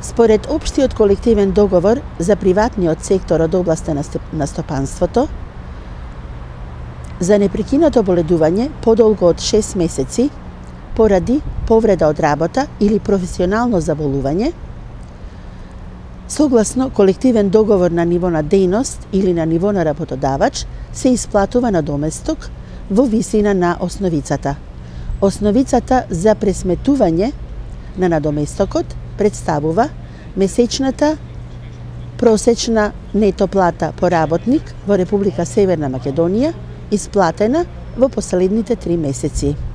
Според општиот колективен договор за приватниот сектор од областа на стопанството, за непрекинато боледување подолго од 6 месеци поради повреда од работа или професионално заболување, согласно колективен договор на ниво на дејност или на ниво на работодавач, се исплатува надоместок во висина на основицата. Основицата за пресметување на надоместокот представува месечната просечна нето плата по работник во Република Северна Македонија, исплатена во последните 3 месеци.